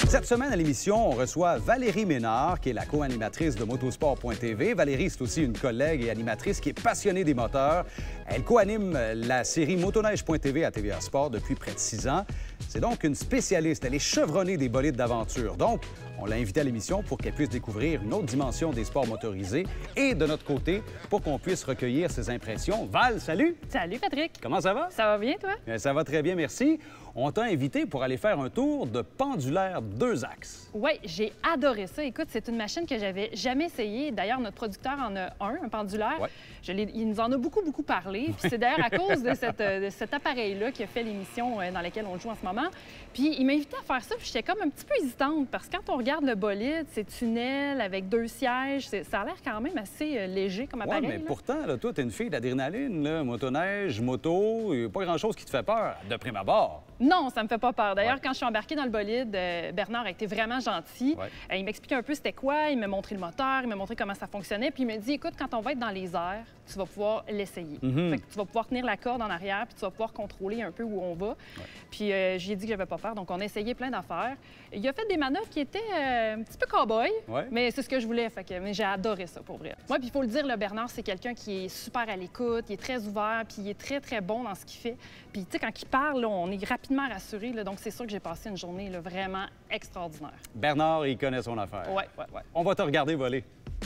Cette semaine à l'émission, on reçoit Valérie Ménard, qui est la co-animatrice de Motosport.tv. Valérie, c'est aussi une collègue et animatrice qui est passionnée des moteurs. Elle co-anime la série Motoneige.tv à TVA Sport depuis près de 6 ans. C'est donc une spécialiste. Elle est chevronnée des bolides d'aventure. Donc, on l'a invitée à l'émission pour qu'elle puisse découvrir une autre dimension des sports motorisés et de notre côté, pour qu'on puisse recueillir ses impressions. Val, salut! Salut, Patrick! Comment ça va? Ça va bien, toi? Bien, ça va très bien, merci. On t'a invité pour aller faire un tour de pendulaire 2 axes. Oui, j'ai adoré ça. Écoute, c'est une machine que j'avais jamais essayée. D'ailleurs, notre producteur en a un pendulaire. Ouais. Il nous en a beaucoup parlé. Puis c'est d'ailleurs à cause de cet appareil-là qui a fait l'émission dans laquelle on joue en ce moment. Puis il m'a invité à faire ça, puis j'étais comme un petit peu hésitante parce que quand on regarde le bolide, c'est tunnel avec 2 sièges, ça a l'air quand même assez léger comme appareil. Oui, mais pourtant, là, toi, t'es une fille d'adrénaline, là, motoneige, moto, il n'y a pas grand-chose qui te fait peur, de prime abord. Non, ça me fait pas peur. D'ailleurs, quand je suis embarquée dans le bolide, Bernard a été vraiment gentil. Ouais. Il m'expliquait un peu c'était quoi, il m'a montré le moteur, il m'a montré comment ça fonctionnait, puis il m'a dit, écoute, quand on va être dans les airs, tu vas pouvoir l'essayer. Fait que tu vas pouvoir tenir la corde en arrière, puis tu vas pouvoir contrôler un peu où on va. Ouais. Puis j'ai dit que j'avais pas peur, donc on a essayé plein d'affaires. Il a fait des manœuvres qui étaient un petit peu cow-boy, mais c'est ce que je voulais, mais j'ai adoré ça, pour vrai. Moi, puis il faut le dire, le Bernard, c'est quelqu'un qui est super à l'écoute, il est très ouvert, puis il est très bon dans ce qu'il fait. Puis tu sais, quand il parle, là, on est rapidement rassuré, là, donc c'est sûr que j'ai passé une journée là, vraiment extraordinaire. Bernard, il connaît son affaire. Oui. On va te regarder voler.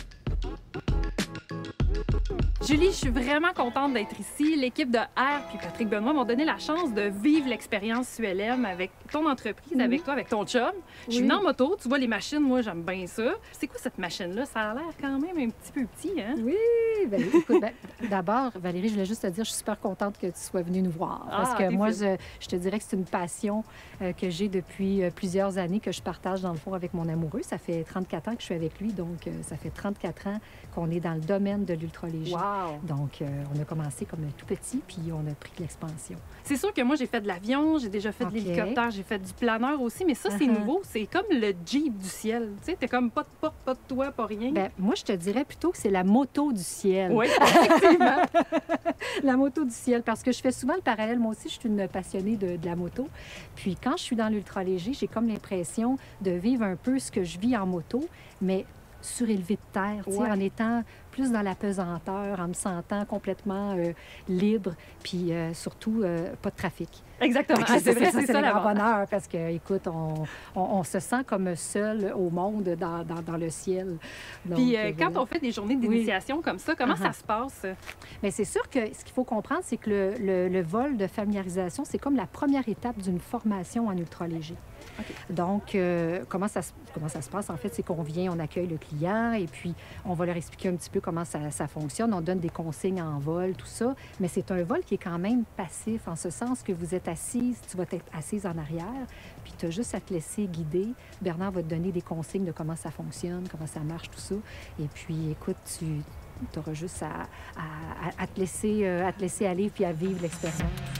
Julie, je suis vraiment contente d'être ici. L'équipe de R puis Patrick Benoît m'ont donné la chance de vivre l'expérience ULM avec ton entreprise, avec toi, avec ton chum. Je suis venue en moto, tu vois les machines, moi j'aime bien ça. C'est quoi cette machine-là? Ça a l'air quand même un petit peu petit, hein? Oui, bien, écoute, d'abord, Valérie, je voulais juste te dire, je suis super contente que tu sois venue nous voir. Parce que moi, je te dirais que c'est une passion que j'ai depuis plusieurs années, que je partage dans le fond avec mon amoureux. Ça fait 34 ans que je suis avec lui, donc ça fait 34 ans qu'on est dans le domaine de l'ultra-léger. Wow. Donc, on a commencé comme tout petit, puis on a pris de l'expansion. C'est sûr que moi, j'ai fait de l'avion, j'ai déjà fait de l'hélicoptère, j'ai fait du planeur aussi, mais ça, c'est nouveau. C'est comme le Jeep du ciel. Tu sais, t'es comme pas de porte, pas de toit, pas rien. Bien, moi, je te dirais plutôt que c'est la moto du ciel. Oui, effectivement. La moto du ciel, parce que je fais souvent le parallèle. Moi aussi, je suis une passionnée de la moto. Puis quand je suis dans l'ultra-léger, j'ai comme l'impression de vivre un peu ce que je vis en moto, mais surélevé de terre, en étant plus dans la pesanteur, en me sentant complètement libre, puis surtout pas de trafic. Exactement. C'est vrai, c'est ça le grand bonheur, parce que, écoute, on se sent comme seul au monde dans le ciel. Donc, puis quand on fait des journées d'initiation comme ça, comment ça se passe? Bien, c'est sûr que ce qu'il faut comprendre, c'est que le vol de familiarisation, c'est comme la première étape d'une formation en ultra-léger. Donc, comment ça se passe, en fait, c'est qu'on vient, on accueille le client et puis on va leur expliquer un petit peu comment ça fonctionne. On donne des consignes en vol, tout ça. Mais c'est un vol qui est quand même passif, en ce sens que vous êtes assise, tu vas être assise en arrière, puis tu as juste à te laisser guider. Bernard va te donner des consignes de comment ça fonctionne, comment ça marche, tout ça. Et puis, écoute, tu auras juste à te laisser aller puis à vivre l'expérience.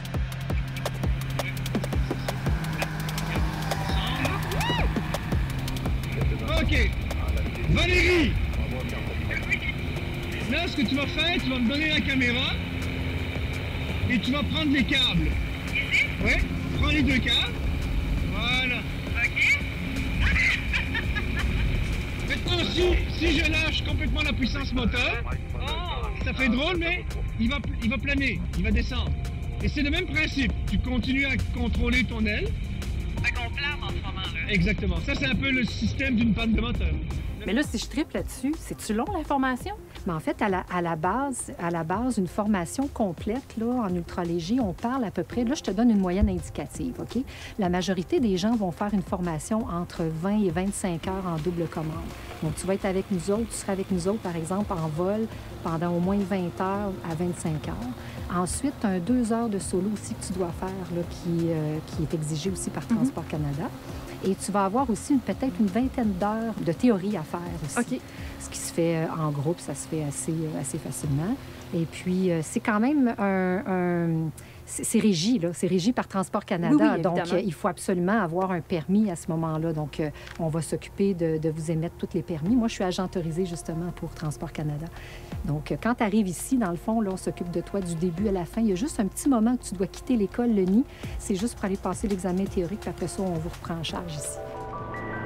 OK. Valérie! Là, ce que tu vas faire, tu vas me donner la caméra et tu vas prendre les câbles. Oui, prends les 2 câbles. Voilà. OK. Maintenant, si je lâche complètement la puissance moteur, ça fait drôle, mais il va planer, il va descendre. Et c'est le même principe. Tu continues à contrôler ton aile. Fait qu'on plane en ce moment-là. Exactement. Ça, c'est un peu le système d'une panne de moteur. Mais là, si je triple là-dessus, c'est-tu long, l'information? Mais en fait, à la base, une formation complète, là, en ultra-léger, on parle à peu près... Là, je te donne une moyenne indicative, OK? La majorité des gens vont faire une formation entre 20 et 25 heures en double commande. Donc, tu vas être avec nous autres, tu seras avec nous autres, par exemple, en vol pendant au moins 20 heures à 25 heures. Ensuite, tu as 2 heures de solo aussi que tu dois faire, là, qui est exigé aussi par Transport Canada. Et tu vas avoir aussi peut-être une vingtaine d'heures de théorie à faire aussi. OK. Ce qui se fait en groupe, ça se fait assez facilement. Et puis, c'est quand même c'est régi, là. C'est régi par Transport Canada. Oui, donc, il faut absolument avoir un permis à ce moment-là. Donc, on va s'occuper de vous émettre tous les permis. Moi, je suis agent autorisé, justement, pour Transport Canada. Donc, quand tu arrives ici, dans le fond, là, on s'occupe de toi du début à la fin. Il y a juste un petit moment que tu dois quitter l'école, le nid. C'est juste pour aller passer l'examen théorique, puis après ça, on vous reprend en charge ici.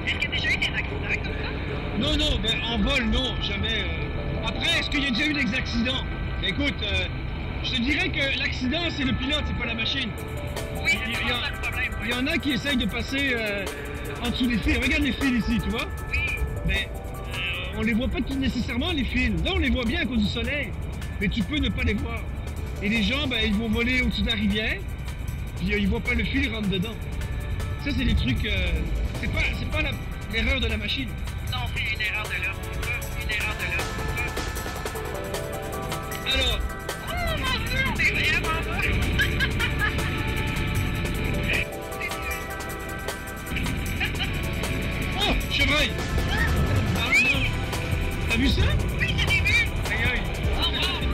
Est-ce qu'il y a déjà eu des accidents comme ça? Non, non, ben, en vol, non, jamais. Après, est-ce qu'il y a déjà eu des accidents? Écoute, je te dirais que l'accident, c'est le pilote, c'est pas la machine. Oui, c'est souvent ça le problème. Il y en a qui essayent de passer en dessous des fils. Regarde les fils ici, tu vois? Oui. Mais on les voit pas tout nécessairement, les fils. Là, on les voit bien à cause du soleil, mais tu peux ne pas les voir. Et les gens, ben, ils vont voler au-dessus de la rivière, puis ils voient pas le fil, ils rentrent dedans. Ça, c'est des trucs... c'est pas l'erreur de la machine. Non, c'est une erreur de l'homme. Une erreur de l'homme. Alors, Oh mon Dieu, on est vraiment là. oh, chevreuil! Ah, non. T'as vu ça? Oui, je l'ai vu. Aïe, aïe. Oh wow.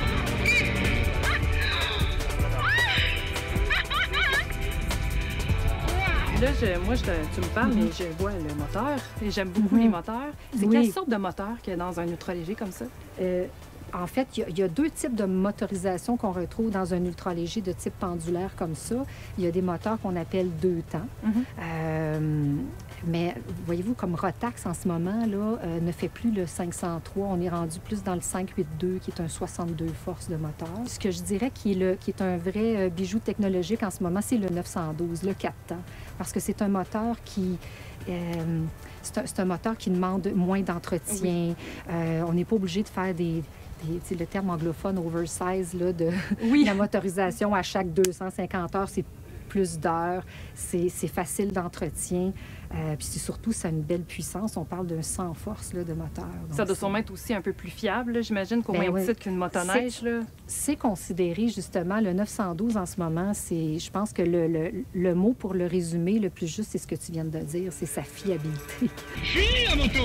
Là, tu me parles, mais je vois le moteur. Et j'aime beaucoup les moteurs. C'est Oui. quelle sorte de moteur qu'il y a dans un ultra-léger comme ça? En fait, il y a deux types de motorisation qu'on retrouve dans un ultraléger de type pendulaire comme ça. Il y a des moteurs qu'on appelle deux temps. Mais voyez-vous, comme Rotax en ce moment là, ne fait plus le 503. On est rendu plus dans le 582, qui est un 62 forces de moteur. Ce que je dirais qui est un vrai bijou technologique en ce moment, c'est le 912, le 4 temps. Parce que c'est un moteur qui... c'est un moteur qui demande moins d'entretien. On n'est pas obligé de faire le terme anglophone oversize là, de la motorisation à chaque 250 heures, c'est plus d'heures, c'est facile d'entretien. Puis surtout, ça a une belle puissance. On parle d'un 100 forces là, de moteur. Donc, ça doit sûrement être aussi un peu plus fiable, là, j'imagine, qu'au même titre qu'une motoneige. C'est considéré, justement, le 912 en ce moment, je pense que le mot pour le résumer le plus juste, c'est ce que tu viens de dire, c'est sa fiabilité. Fini la moto!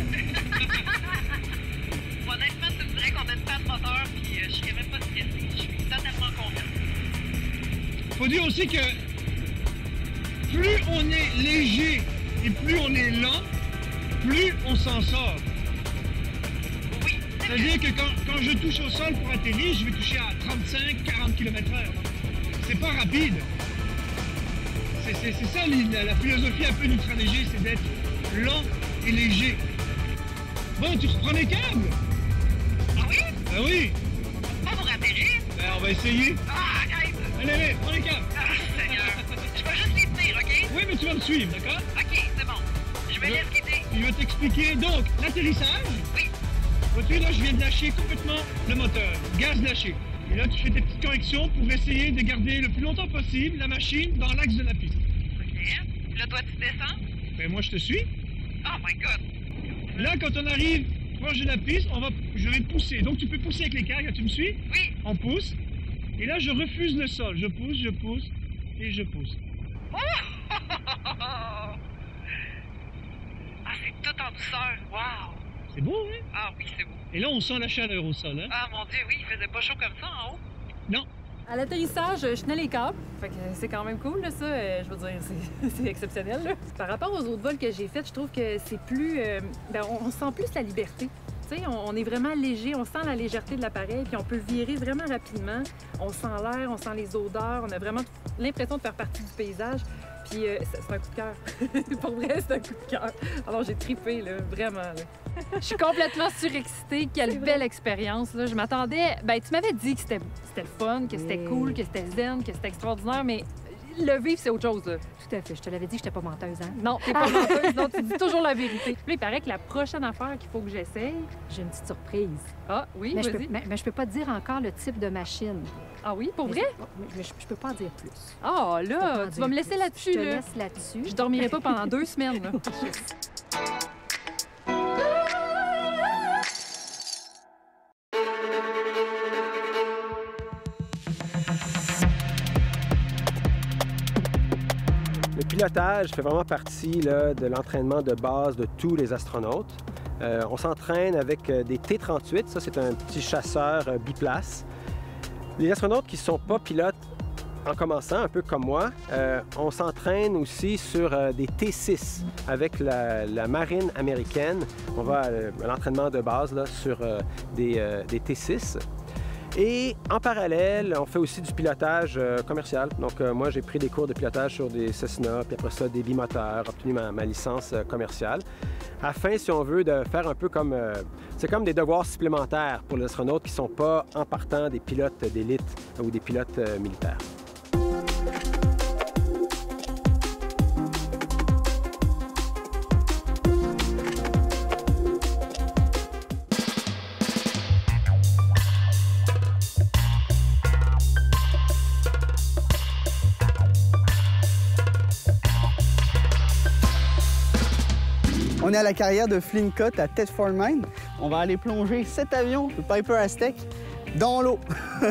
Honnêtement, tu me dirais qu'on a une panne moteur, puis je serais même pas stressée. Je suis totalement confiante. Faut dire aussi que plus on est léger et plus on est lent, plus on s'en sort. Oui. C'est-à-dire que quand je touche au sol pour atterrir, je vais toucher à 35-40 km/h. C'est pas rapide. C'est ça la philosophie un peu d'ultra-léger, c'est d'être lent et léger. Bon, tu reprends les câbles? Ah oui? Ben oui. Pas pour atterrir? Ben on va essayer. Ah, arrête! Allez, prends les câbles. Ah, Seigneur. Je vais juste les tenir, OK? Oui, mais tu vas me suivre, d'accord? OK, c'est bon. Je me laisse guider. Je vais t'expliquer. Donc, l'atterrissage. Oui. Vois-tu, là, je viens de lâcher complètement le moteur. Gaz lâché. Et là, tu fais tes petites corrections pour essayer de garder le plus longtemps possible la machine dans l'axe de la piste. OK. Là, toi, tu descends? Ben, moi, je te suis. Oh my God. Là, quand on arrive proche de la piste, je vais pousser. Donc, tu peux pousser avec les câbles. Tu me suis? Oui. On pousse. Et là, je refuse le sol. Je pousse et je pousse. Ah, c'est tout en douceur. Wow. C'est beau, hein? Ah oui, c'est beau. Et là, on sent la chaleur au sol, hein? Ah mon Dieu, oui, il faisait pas chaud comme ça en haut. Non. À l'atterrissage, je tenais les câbles. Fait que c'est quand même cool, là, ça. Je veux dire, c'est exceptionnel. Là. Par rapport aux autres vols que j'ai faits, je trouve que c'est plus... on sent plus la liberté. Tu sais, on est vraiment léger, on sent la légèreté de l'appareil, puis on peut virer vraiment rapidement. On sent l'air, on sent les odeurs, on a vraiment l'impression de faire partie du paysage. Puis c'est un coup de cœur. Pour vrai, c'est un coup de cœur. Alors j'ai trippé, là, vraiment. Là. Je suis complètement surexcitée. Quelle belle expérience. Là. Je m'attendais... Ben, tu m'avais dit que c'était le fun, que c'était cool, que c'était zen, que c'était extraordinaire, mais le vivre, c'est autre chose. Là. Tout à fait. Je te l'avais dit que je n'étais pas menteuse, hein? Non, t'es pas menteuse. Non, tu dis toujours la vérité. Puis, il paraît que la prochaine affaire qu'il faut que j'essaye... J'ai une petite surprise. Ah, oui, Mais vas-y. je peux pas te dire encore le type de machine. Ah oui, pour vrai? Mais je peux pas en dire plus. Ah, Je peux pas là, en tu dire vas me laisser plus. là-dessus, Je te là. laisse là-dessus. Je dormirai pas pendant 2 semaines, là. Le pilotage fait vraiment partie là, de l'entraînement de base de tous les astronautes. On s'entraîne avec des T-38, ça c'est un petit chasseur biplace. Les astronautes qui ne sont pas pilotes en commençant, un peu comme moi, on s'entraîne aussi sur des T6 avec la marine américaine. On va à l'entraînement de base là, sur des T6. Et en parallèle, on fait aussi du pilotage commercial. Donc, moi, j'ai pris des cours de pilotage sur des Cessna, puis après ça, des bimoteurs, obtenu ma licence commerciale, afin, si on veut, de faire un peu comme... c'est comme des devoirs supplémentaires pour les astronautes qui ne sont pas, en partant, des pilotes d'élite ou des pilotes militaires. On est à la carrière de Flintcott à Thetford Mine. On va aller plonger cet avion, le Piper Aztec, dans l'eau.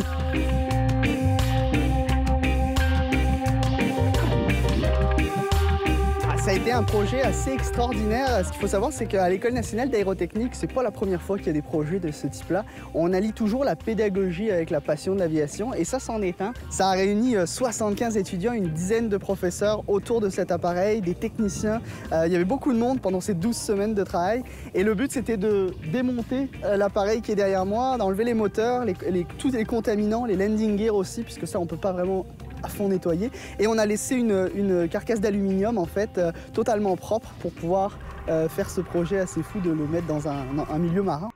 Ça a été un projet assez extraordinaire. Ce qu'il faut savoir, c'est qu'à l'École nationale d'aérotechnique, c'est pas la première fois qu'il y a des projets de ce type-là. On allie toujours la pédagogie avec la passion de l'aviation, et ça, c'en est un. Ça a réuni 75 étudiants, une dizaine de professeurs autour de cet appareil, des techniciens. Il y avait beaucoup de monde pendant ces 12 semaines de travail. Et le but, c'était de démonter l'appareil qui est derrière moi, d'enlever les moteurs, tous les contaminants, les landing gear aussi, puisque ça, on peut pas vraiment à fond nettoyé, et on a laissé une carcasse d'aluminium en fait totalement propre pour pouvoir faire ce projet assez fou de le mettre dans un milieu marin.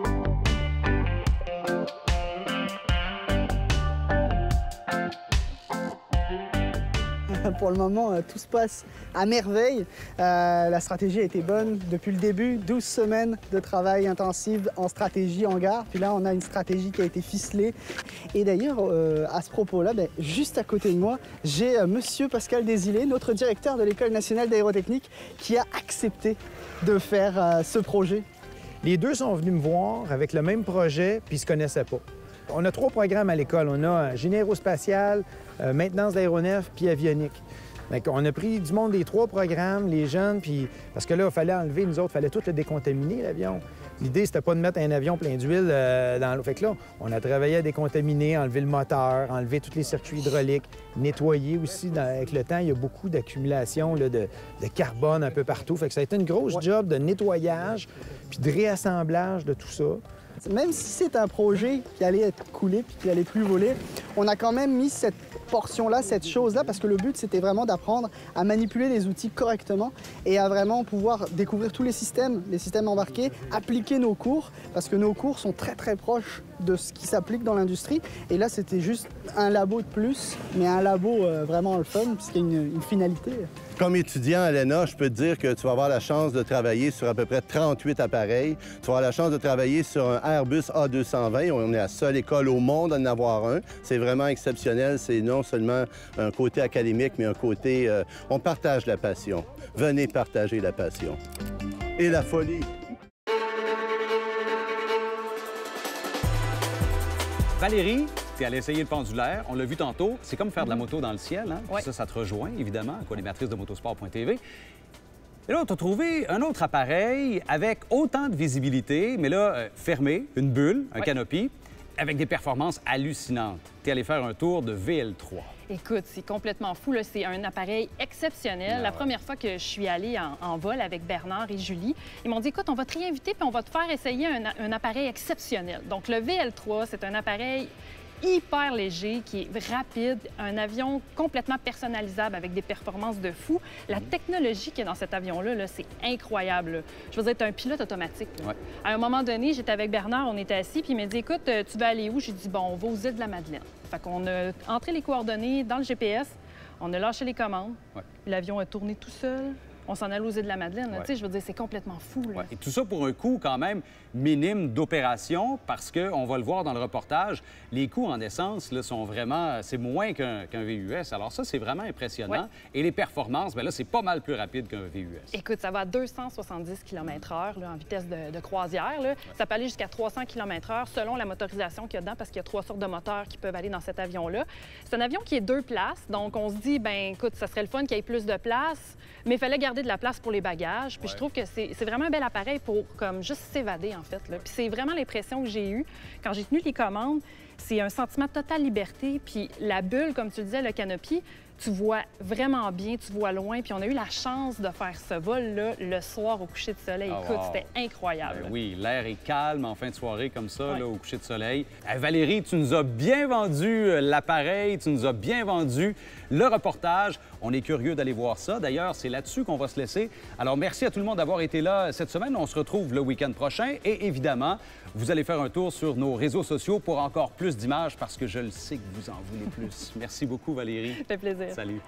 Pour le moment, tout se passe à merveille. La stratégie a été bonne depuis le début. 12 semaines de travail intensif en stratégie en gare. Puis là, on a une stratégie qui a été ficelée. Et d'ailleurs, à ce propos-là, juste à côté de moi, j'ai Monsieur Pascal Desilets, notre directeur de l'École nationale d'aérotechnique, qui a accepté de faire ce projet. Les deux sont venus me voir avec le même projet, puis ils ne se connaissaient pas. On a 3 programmes à l'école. On a génie aérospatial, maintenance d'aéronefs, puis avionique. On a pris du monde des 3 programmes, les jeunes, puis parce que là, il fallait enlever, nous autres, il fallait tout le décontaminer, l'avion. L'idée, c'était pas de mettre un avion plein d'huile dans l'eau. Fait que là, on a travaillé à décontaminer, enlever le moteur, enlever tous les circuits hydrauliques, nettoyer aussi. Avec le temps, il y a beaucoup d'accumulation de carbone un peu partout. Fait que ça a été une grosse job de nettoyage, puis de réassemblage de tout ça. Même si c'est un projet qui allait être coulé puis qui allait plus voler, on a quand même mis cette portion-là, cette chose-là, parce que le but, c'était vraiment d'apprendre à manipuler les outils correctement et à vraiment pouvoir découvrir tous les systèmes embarqués, appliquer nos cours, parce que nos cours sont très, très proches de ce qui s'applique dans l'industrie. Et là, c'était juste un labo de plus, mais un labo vraiment le fun, puisqu'il y a une finalité. Comme étudiant à l'ENA, je peux te dire que tu vas avoir la chance de travailler sur à peu près 38 appareils. Tu vas avoir la chance de travailler sur un Airbus A220. On est la seule école au monde à en avoir un. C'est vraiment exceptionnel. C'est non seulement un côté académique, mais un côté... on partage la passion. Venez partager la passion. Et la folie. Valérie, tu es allée essayer le pendulaire. On l'a vu tantôt. C'est comme faire de la moto dans le ciel. Hein? Ouais. Ça te rejoint, évidemment, co-animatrice de motosport.tv. Et là, tu as trouvé un autre appareil avec autant de visibilité, mais là, fermé, une bulle, un canopy, avec des performances hallucinantes. Tu es allé faire un tour de VL3. Écoute, c'est complètement fou. C'est un appareil exceptionnel. La première fois que je suis allée en vol avec Bernard et Julie, ils m'ont dit, écoute, on va te réinviter puis on va te faire essayer un appareil exceptionnel. Donc, le VL3, c'est un appareil hyper léger, qui est rapide, un avion complètement personnalisable avec des performances de fou. La technologie qui est dans cet avion-là, c'est incroyable. Je veux dire, tu es un pilote automatique. Ouais. À un moment donné, j'étais avec Bernard, on était assis, puis il m'a dit, écoute, tu vas aller où? J'ai dit, bon, on va aux îles de la Madeleine. Fait qu'on a entré les coordonnées dans le GPS, on a lâché les commandes, l'avion a tourné tout seul. On s'en allait aux îles de la Madeleine. Tu sais, je veux dire, c'est complètement fou. Là. Et tout ça pour un coût quand même minime d'opération, parce qu'on va le voir dans le reportage, les coûts en essence là, sont vraiment... C'est moins qu'un VUS. Alors ça, c'est vraiment impressionnant. Et les performances, bien là, c'est pas mal plus rapide qu'un VUS. Écoute, ça va à 270 km/h en vitesse de croisière. Là. Ça peut aller jusqu'à 300 km/h selon la motorisation qu'il y a dedans, parce qu'il y a 3 sortes de moteurs qui peuvent aller dans cet avion-là. C'est un avion qui est 2 places, donc on se dit, ben écoute, ça serait le fun qu'il y ait plus de place, mais il fallait garder de la place pour les bagages. Puis je trouve que c'est vraiment un bel appareil pour comme juste s'évader, en fait. Là. Puis c'est vraiment l'impression que j'ai eue quand j'ai tenu les commandes. C'est un sentiment de totale liberté. Puis la bulle, comme tu disais, le canopy, Tu vois vraiment bien, tu vois loin. Puis on a eu la chance de faire ce vol-là le soir au coucher de soleil. Oh, écoute, wow. c'était incroyable. Ben oui, l'air est calme en fin de soirée comme ça, là, au coucher de soleil. Valérie, tu nous as bien vendu l'appareil, tu nous as bien vendu le reportage. On est curieux d'aller voir ça. D'ailleurs, c'est là-dessus qu'on va se laisser. Alors, merci à tout le monde d'avoir été là cette semaine. On se retrouve le week-end prochain. Et évidemment, vous allez faire un tour sur nos réseaux sociaux pour encore plus d'images parce que je le sais que vous en voulez plus. Merci beaucoup, Valérie. Ça fait plaisir. Salut.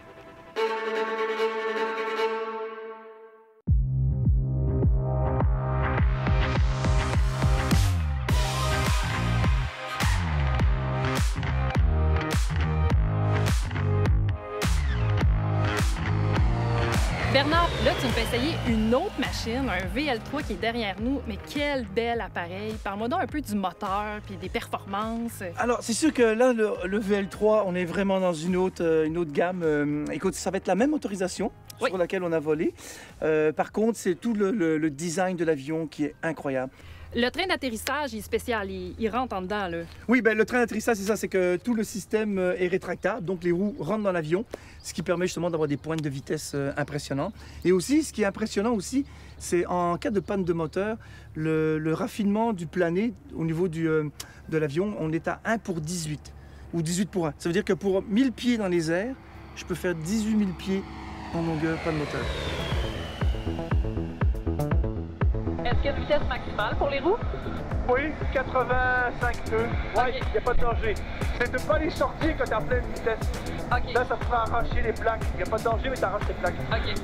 Bernard, là, tu me fais essayer une autre machine, un VL3 qui est derrière nous. Mais quel bel appareil! Parle-moi donc un peu du moteur puis des performances. Alors, c'est sûr que là, le VL3, on est vraiment dans une autre gamme. Écoute, ça va être la même motorisation sur laquelle on a volé. Par contre, c'est tout le design de l'avion qui est incroyable. Le train d'atterrissage, il est spécial, il rentre en dedans, là. Oui, ben, le train d'atterrissage, c'est ça, c'est que tout le système est rétractable, donc les roues rentrent dans l'avion, ce qui permet justement d'avoir des pointes de vitesse impressionnants. Et aussi, ce qui est impressionnant aussi, c'est en cas de panne de moteur, le raffinement du plané au niveau de l'avion, on est à 1 pour 18, ou 18 pour 1. Ça veut dire que pour 1000 pieds dans les airs, je peux faire 18 000 pieds en longueur, pas de moteur. Est-ce qu'il y a une vitesse maximale pour les roues? Oui, 85 nœuds. Oui, il n'y a pas de danger. C'est de ne pas les sortir quand tu es en pleine vitesse. Okay. Là, ça te fera arracher les plaques. Il n'y a pas de danger, mais tu arraches les plaques. OK.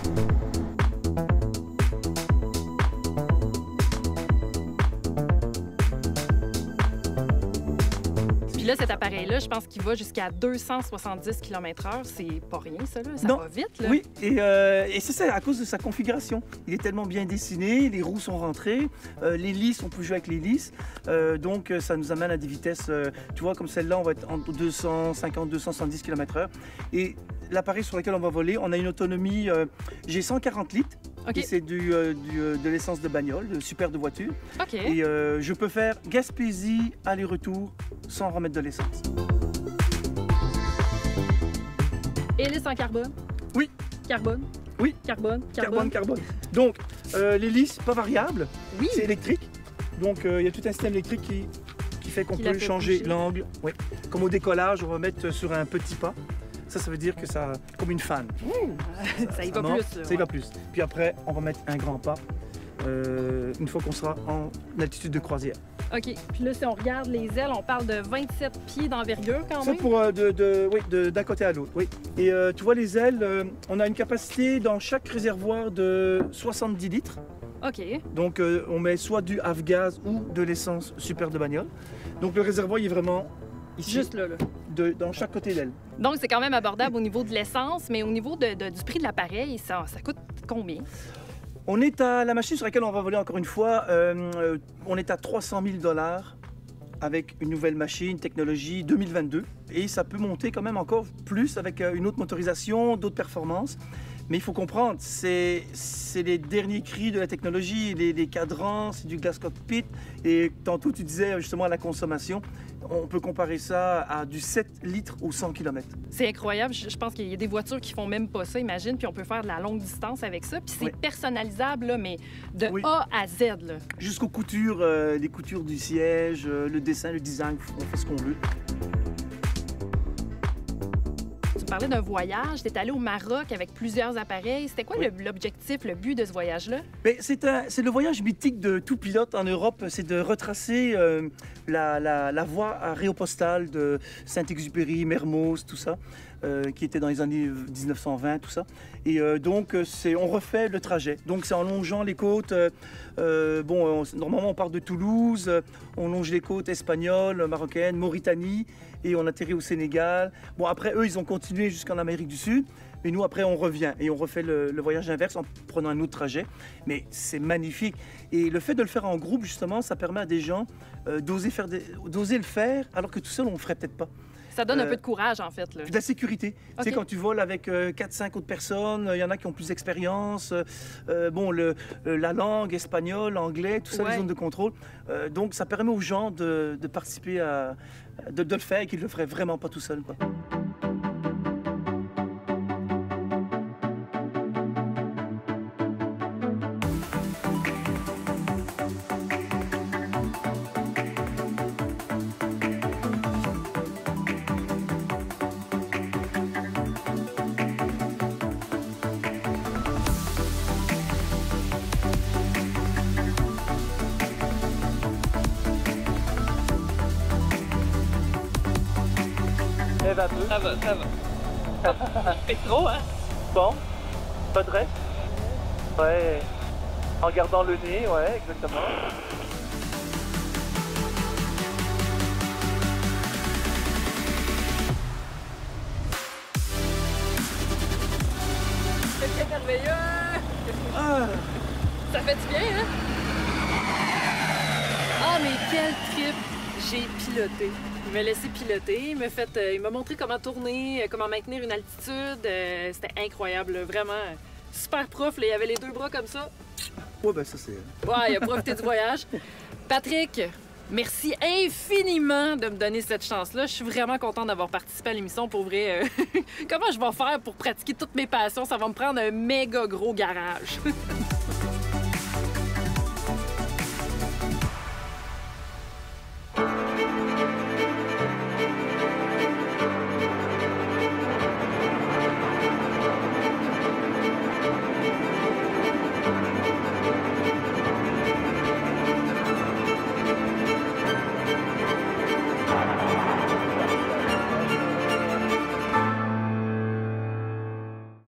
Puis là, cet appareil-là, je pense qu'il va jusqu'à 270 km/h. C'est pas rien, ça, là. Ça va vite, là. Oui, et c'est ça, à cause de sa configuration. Il est tellement bien dessiné, les roues sont rentrées, les lisses, on peut jouer avec les lisses. Donc, ça nous amène à des vitesses, tu vois, comme celle-là, on va être entre 250-270 km/h. Et l'appareil sur lequel on va voler, on a une autonomie, j'ai 140 litres. Okay. Et c'est de l'essence de bagnole, de super de voiture. OK. Et je peux faire Gaspésie, aller-retour, sans remettre de l'essence. Hélice en carbone? Oui. Carbone? Oui. Carbone? Carbone. Donc, l'hélice, pas variable. Oui. C'est électrique. Donc, il y a tout un système électrique qui fait qu'on peut changer l'angle. Oui. Comme au décollage, on va mettre sur un petit pas. Ça veut dire que ça, comme une fan. Ça y va plus. Ça y va plus. Puis après, on va mettre un grand pas une fois qu'on sera en altitude de croisière. OK. Puis là, si on regarde les ailes, on parle de 27 pieds d'envergure quand même. Ça pour d'un côté à l'autre, oui. Et tu vois, les ailes, on a une capacité dans chaque réservoir de 70 litres. OK. Donc, on met soit du Avgaz ou de l'essence super de bagnole. Donc, le réservoir, il est vraiment ici. Juste là. Dans chaque côté d'aile. Donc, c'est quand même abordable au niveau de l'essence, mais au niveau du prix de l'appareil, ça coûte combien? On est à la machine sur laquelle on va voler encore une fois, on est à 300 000 $ avec une nouvelle machine, technologie 2022. Et ça peut monter quand même encore plus avec une autre motorisation, d'autres performances. Mais il faut comprendre, c'est les derniers cris de la technologie, les cadrans, c'est du glass cockpit. Et tantôt, tu disais justement à la consommation, on peut comparer ça à du 7 litres au 100 km. C'est incroyable. Je pense qu'il y a des voitures qui font même pas ça, imagine. Puis on peut faire de la longue distance avec ça. Puis c'est personnalisable, là, mais de A à Z. Jusqu'aux coutures, les coutures du siège, le dessin, le design, on fait ce qu'on veut. Tu parlais d'un voyage, tu es allé au Maroc avec plusieurs appareils. C'était quoi l'objectif, le but de ce voyage-là? C'est le voyage mythique de tout pilote en Europe, c'est de retracer la voie aéropostale de Saint-Exupéry, Mermoz, tout ça, qui était dans les années 1920, tout ça. Et donc, on refait le trajet. Donc, c'est en longeant les côtes. Normalement, on part de Toulouse, on longe les côtes espagnoles, marocaines, Mauritanie, et on atterrit au Sénégal. Bon, après, eux, ils ont continué jusqu'en Amérique du Sud. Mais nous, après, on revient et on refait le voyage inverse en prenant un autre trajet. Mais c'est magnifique. Et le fait de le faire en groupe, justement, ça permet à des gens d'oser le faire, alors que tout seul, on ne le ferait peut-être pas. Ça donne un peu de courage, en fait. Là. De la sécurité. Tu sais, quand tu voles avec 4-5 autres personnes, il y en a qui ont plus d'expérience. La langue, espagnol, anglais, tout ça, les zones de contrôle. Donc, ça permet aux gens de participer de le faire et qu'ils ne le feraient vraiment pas tout seul, quoi. un peu. Ça va. Fait trop, hein? Bon. Pas de reste? Ouais. En gardant le nez, ouais, exactement. C'est merveilleux! Ça fait du bien, hein? Ah, mais quel trip! J'ai piloté. Il m'a laissé piloter, il m'a montré comment tourner, comment maintenir une altitude. C'était incroyable, là, vraiment. Super prof, là, il avait les deux bras comme ça. Ouais, ben ça c'est... Ouais, il a profité du voyage. Patrick, merci infiniment de me donner cette chance-là. Je suis vraiment contente d'avoir participé à l'émission. Pour vrai, comment je vais faire pour pratiquer toutes mes passions? Ça va me prendre un méga gros garage.